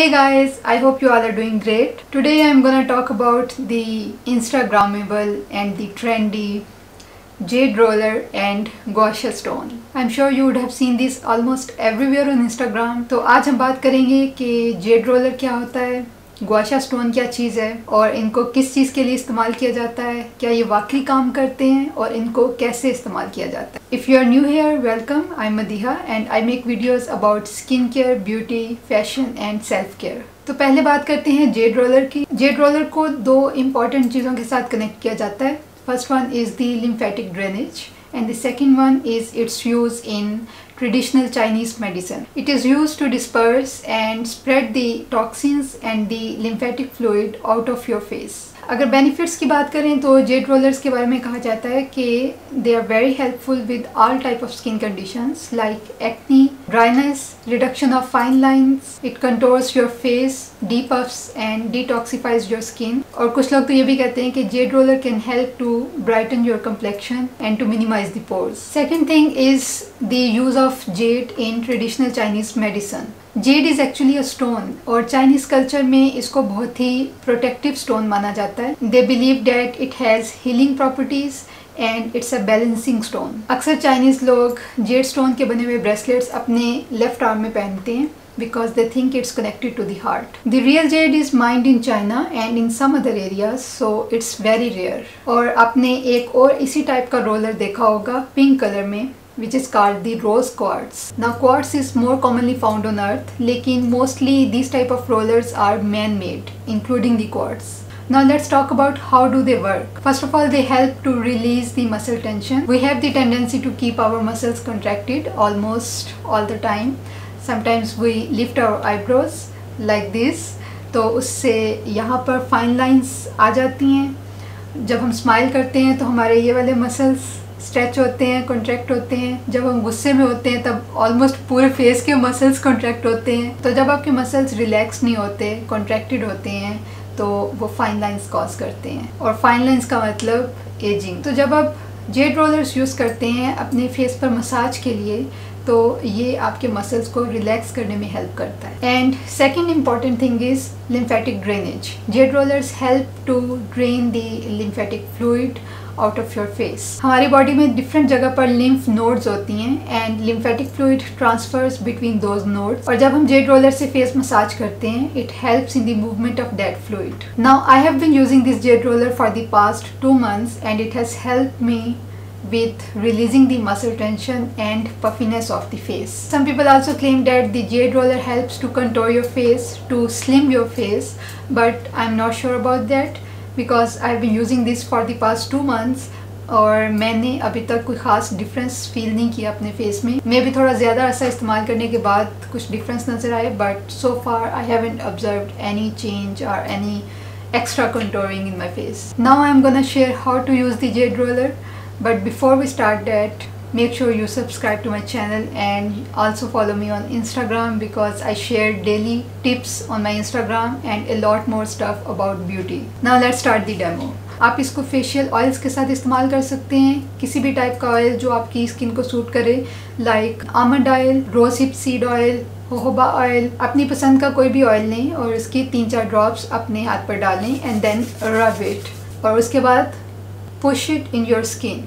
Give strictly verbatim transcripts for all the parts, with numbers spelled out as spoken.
Hey guys, I hope you all are doing great. Today I'm gonna talk about the Instagrammable and the trendy jade roller and gua sha stone. I'm sure you would have seen this almost everywhere on Instagram. तो आज हम बात करेंगे कि jade roller क्या होता है, gua sha stone क्या चीज़ है और इनको किस चीज़ के लिए इस्तेमाल किया जाता है, क्या ये वाकई काम करते हैं और इनको कैसे इस्तेमाल किया जाता है. If you are new here, welcome. I'm Madiha and I make videos about skincare, beauty, fashion and self care. तो पहले बात करते हैं जेड रोलर की. जेड रोलर को दो इम्पॉर्टेंट चीज़ों के साथ कनेक्ट किया जाता है. First one is the lymphatic drainage and the second one is its use in traditional Chinese medicine. It is used to disperse and spread the toxins and the lymphatic fluid out of your face. अगर benefits की बात करें तो Z rollers के बारे में कहा जाता है कि they are very helpful with all type of skin conditions like acne, dryness, reduction of fine lines, it controls your face, depuffs and detoxifies your skin. और कुछ लोग तो ये भी कहते हैं कि jade roller can help to brighten your complexion and to minimise the pores. Second thing is the use of jade in traditional Chinese medicine. Jade is actually a stone और चाइनीज़ कल्चर में इसको बहुत ही protective stone माना जाता है. They believe that it has healing properties and it's a balancing stone. अक्सर Chinese लोग जेड स्टोन के बने हुए ब्रेसलेट्स अपने लेफ्ट आर्म में पहनते हैं because they think it's connected to the heart. The real jade is mined in China and in some other areas, so it's very rare. और आपने एक और इसी टाइप का रोलर देखा होगा पिंक कलर में, which is called the rose quartz. Now quartz is more commonly found on earth, लेकिन mostly these type of rollers are man-made, including the quartz. Now let's talk about how do they work. First of all, they help to release the muscle tension. We have the tendency to keep our muscles contracted almost all the time. Sometimes we lift our eyebrows like this, तो उससे यहाँ पर fine lines आ जाती हैं. जब हम smile करते हैं तो हमारे ये वाले मसल्स स्ट्रेच होते हैं, कॉन्ट्रैक्ट होते हैं. जब हम गुस्से में होते हैं तब ऑलमोस्ट पूरे फेस के मसल्स कॉन्ट्रैक्ट होते हैं. तो जब आपके मसल्स रिलैक्स नहीं होते, कॉन्ट्रैक्टेड होते हैं, तो वो फाइन लाइंस कॉज करते हैं. और फाइन लाइंस का मतलब एजिंग. तो जब आप जेड रोलर्स यूज़ करते हैं अपने फेस पर मसाज के लिए तो ये आपके मसल्स को रिलैक्स करने में हेल्प करता है. And second important thing is lymphatic drainage. Jade rollers help to drain the lymphatic fluid out of your face. हमारी बॉडी में डिफरेंट जगह पर लिम्फ नोड्स होती हैं and lymphatic fluid transfers between those nodes. और जब हम जेड रोलर से फेस मसाज करते हैं it helps in the movement of that fluid. Now I have been using this jade roller for the past two months and it has helped me with releasing the muscle tension and puffiness of the face. Some people also claim that the jade roller helps to contour your face, to slim your face, but I'm not sure about that because I've been using this for the past two months और मैंने अभी तक कोई ख़ास difference feel नहीं किया अपने face में. मे भी थोड़ा ज़्यादा अर्सा इस्तेमाल करने के बाद कुछ डिफरेंस नज़र आए, but so far I haven't observed any change और any extra contouring in my face. Now I'm gonna share how to use the jade roller. But before we start that, make sure you subscribe to my channel and also follow me on Instagram because I share daily tips on my Instagram and a lot more stuff about beauty. Now let's start the demo. आप इसको facial oils के साथ इस्तेमाल कर सकते हैं. किसी भी टाइप का ऑयल जो आपकी स्किन को सूट करे, like almond oil, rose hip seed oil, jojoba oil. अपनी पसंद का कोई भी ऑयल लें और इसकी तीन चार ड्रॉप्स अपने हाथ पर डालें एंड देन रब इट. और उसके बाद push it in your skin.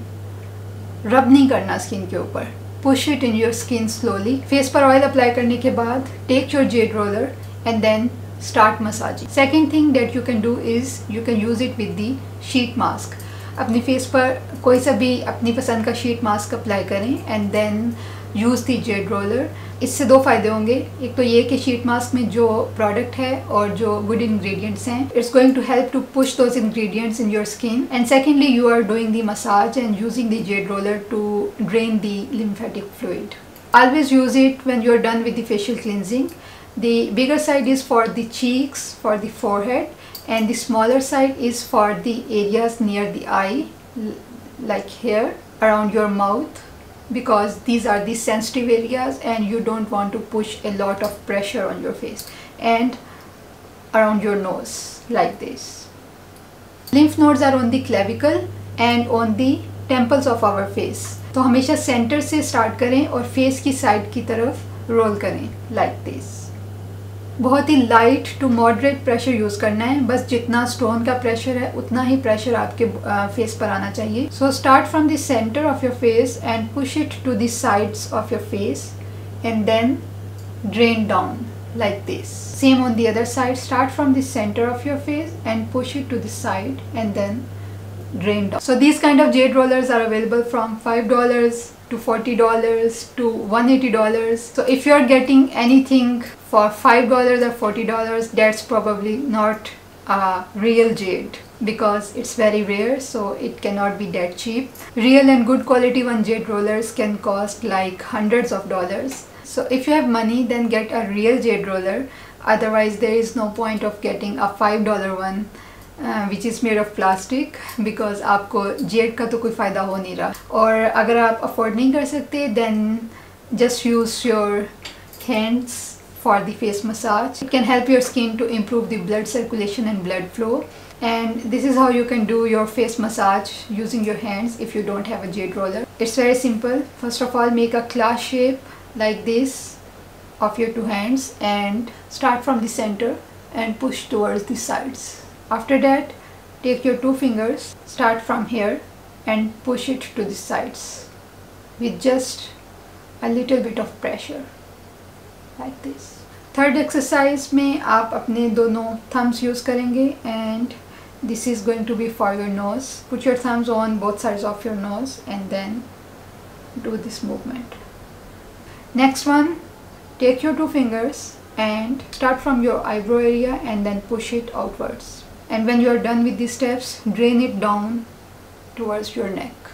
Rub नहीं करना स्किन के ऊपर, push it in your skin slowly. Face पर ऑयल अप्लाई करने के बाद take your jade roller and then start massaging. Second thing that you can do is you can use it with the sheet mask. अपनी face पर कोई सा भी अपनी पसंद का शीट मास्क अप्लाई करें and then use the jade roller. इससे दो फ़ायदे होंगे. एक तो ये कि शीट मास्क में जो प्रोडक्ट है और जो गुड इंग्रेडिएंट्स हैं, it's going to help to push those ingredients in your skin. And secondly you are doing the massage and using the jade roller to drain the lymphatic fluid. Always use it when you're done with the facial cleansing. The bigger side is for the cheeks, for the forehead, and the smaller side is for the areas near the eye, like here, around your mouth, because these are the sensitive areas and you don't want to push a lot of pressure on your face, and around your nose like this. Lymph nodes are on the clavicle and on the temples of our face. तो हमेशा centre से start करें और face की side की तरफ role करें like this. बहुत ही light to moderate pressure use करना है, बस जितना स्टोन का प्रेशर है उतना ही प्रेशर आपके फेस uh, पर आना चाहिए. So start from the centre of your face and push it to the sides of your face and then drain down like this. Same on the other side. Start from the center of your face and push it to the side and then drain down. So these kind of jade rollers are available from five dollars to forty dollars to one hundred eighty dollars. So if you are getting anything for five dollars or forty dollars, that's probably not a real jade because it's very rare, so it cannot be that cheap. Real and good quality one jade rollers can cost like hundreds of dollars. So if you have money, then get a real jade roller. Otherwise there is no point of getting a five dollar one uh, which is made of plastic because आपको jade का तो कोई फ़ायदा हो नहीं रहा. और अगर आप afford नहीं कर सकते, then just use your hands for the face massage. It can help your skin to improve the blood circulation and blood flow. And this is how you can do your face massage using your hands if you don't have a jade roller. It's very simple. First of all, make a claw shape like this of your two hands and start from the center and push towards the sides. After that, take your two fingers, start from here and push it to the sides with just a little bit of pressure like this. Third exercise में आप अपने दोनों thumbs use करेंगे and this is going to be for your nose. Put your thumbs on both sides of your nose and then do this movement. Next one, take your two fingers and start from your eyebrow area and then push it outwards. And when you are done with these steps, drain it down towards your neck.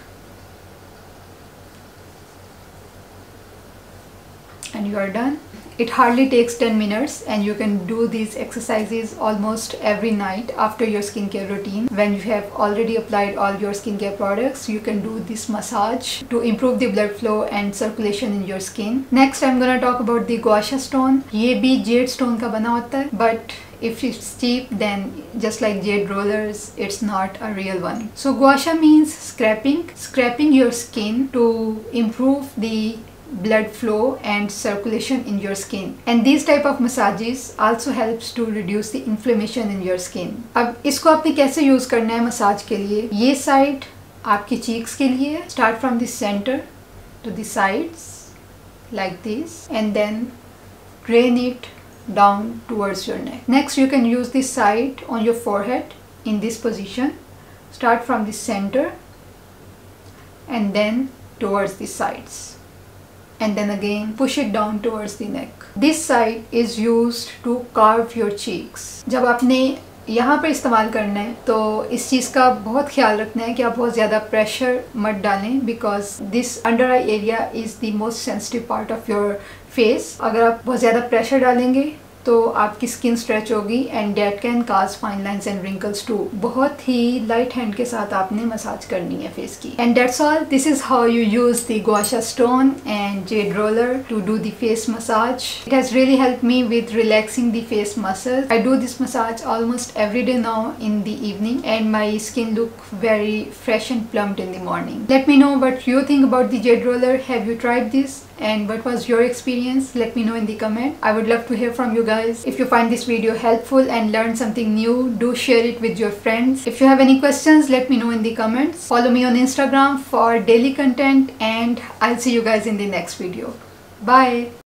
And you are done. It hardly takes ten minutes and you can do these exercises almost every night after your skincare routine. When you have already applied all your skincare products, you can do this massage to improve the blood flow and circulation in your skin. Next, I'm gonna talk about the gua sha stone. ये भी jade stone का बना होता है, but if it's cheap, then just like jade rollers, it's not a real one. So gua sha means scraping, scraping your skin to improve the blood flow and circulation in your skin. And these type of massages also helps to reduce the inflammation in your skin. अब इसको आपने कैसे use करना है massage के लिए? ये side आपकी cheeks के लिए. Start from the center to the sides like this and then drain it down towards your neck. Next, you can use this side on your forehead in this position. Start from the center and then towards the sides. And then again push it down towards the neck. This side is used to carve your cheeks. जब आपने यहाँ पर इस्तेमाल करना है तो इस चीज़ का बहुत ख्याल रखना है कि आप बहुत ज़्यादा प्रेशर मत डालें because this under eye area is the most sensitive part of your face. अगर आप बहुत ज़्यादा प्रेशर डालेंगे तो आपकी स्किन स्ट्रेच होगी and that can cause fine lines and wrinkles too. बहुत ही लाइट हैंड के साथ आपने मसाज करनी है फेस की. And that's all. This is how you use the gua sha stone and jade roller to do the face massage. It has really helped me with relaxing the face muscles. I do this massage almost every day now in the evening and my skin look very fresh and plumped in the morning. Let me know what you think about the jade roller. Have you tried this? And what was your experience? Let me know in the comment. I would love to hear from you guys. If you find this video helpful and learned something new, do share it with your friends. If you have any questions, let me know in the comments. Follow me on Instagram for daily content and I'll see you guys in the next video. Bye.